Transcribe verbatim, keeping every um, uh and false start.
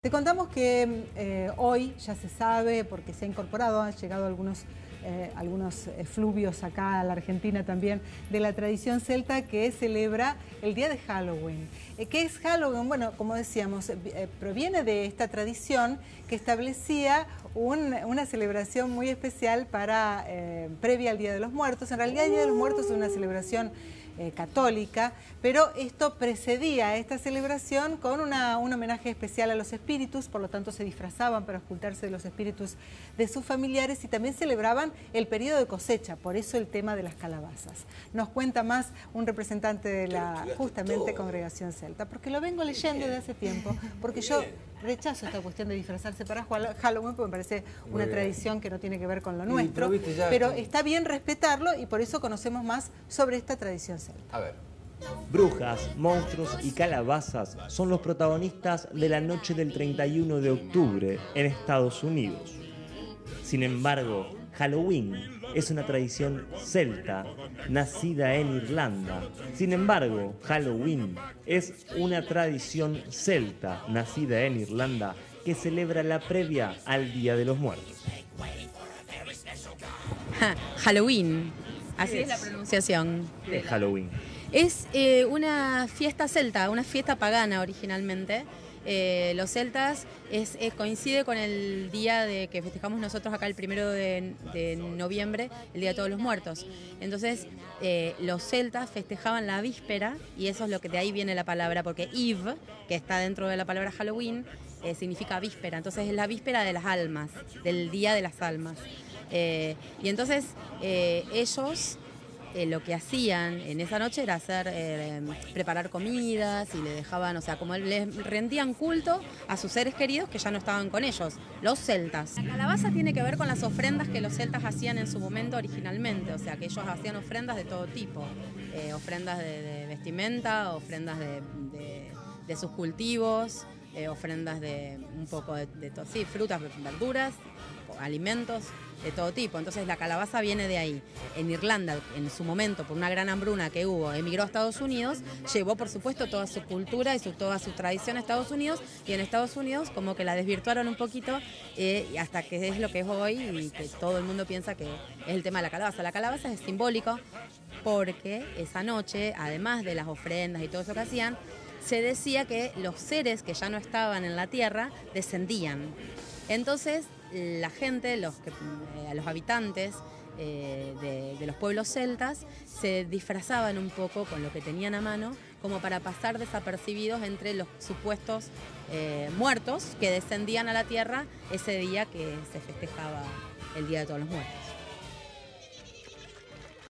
Te contamos que eh, hoy ya se sabe, porque se ha incorporado, han llegado algunos, eh, algunos efluvios acá a la Argentina también, de la tradición celta que celebra el día de Halloween. Eh, ¿Qué es Halloween? Bueno, como decíamos, eh, proviene de esta tradición que establecía un, una celebración muy especial para, eh, previa al Día de los Muertos. En realidad el Día de los Muertos es una celebración Eh, católica, pero esto precedía a esta celebración con una, un homenaje especial a los espíritus, por lo tanto se disfrazaban para ocultarse de los espíritus de sus familiares y también celebraban el periodo de cosecha, por eso el tema de las calabazas. Nos cuenta más un representante de la justamente congregación celta, porque lo vengo leyendo de hace tiempo, porque yo rechazo esta cuestión de disfrazarse para Halloween, porque me parece una Muy tradición bien. que no tiene que ver con lo nuestro, pero, ya, pero está bien respetarlo y por eso conocemos más sobre esta tradición celta. A ver. Brujas, monstruos y calabazas son los protagonistas de la noche del treinta y uno de octubre en Estados Unidos. Sin embargo, Halloween es una tradición celta nacida en Irlanda. Sin embargo, Halloween es una tradición celta nacida en Irlanda que celebra la previa al Día de los Muertos. Halloween, así es la pronunciación de Halloween. Es eh, una fiesta celta, una fiesta pagana originalmente. Eh, los celtas es, es, coincide con el día de que festejamos nosotros acá el primero de, de noviembre, el Día de Todos los Muertos. Entonces eh, los celtas festejaban la víspera y eso es lo que de ahí viene la palabra, porque Eve, que está dentro de la palabra Halloween, eh, significa víspera. Entonces es la víspera de las almas, del Día de las Almas. Eh, y entonces eh, ellos eh, lo que hacían en esa noche era hacer eh, preparar comidas y le dejaban, o sea, como les rendían culto a sus seres queridos que ya no estaban con ellos, los celtas. La calabaza tiene que ver con las ofrendas que los celtas hacían en su momento originalmente, o sea, que ellos hacían ofrendas de todo tipo, eh, ofrendas de, de vestimenta, ofrendas de, de, de sus cultivos, eh, ofrendas de un poco de, de todo, sí, frutas, verduras, alimentos de todo tipo. Entonces la calabaza viene de ahí. En Irlanda, en su momento, por una gran hambruna que hubo, emigró a Estados Unidos, llevó por supuesto toda su cultura y su, toda su tradición a Estados Unidos, y en Estados Unidos como que la desvirtuaron un poquito eh, hasta que es lo que es hoy y que todo el mundo piensa que es el tema de la calabaza. La calabaza es simbólico porque esa noche, además de las ofrendas y todo eso que hacían, se decía que los seres que ya no estaban en la tierra descendían. Entonces la gente, los, que, eh, los habitantes eh, de, de los pueblos celtas se disfrazaban un poco con lo que tenían a mano como para pasar desapercibidos entre los supuestos eh, muertos que descendían a la tierra ese día que se festejaba el Día de Todos los Muertos.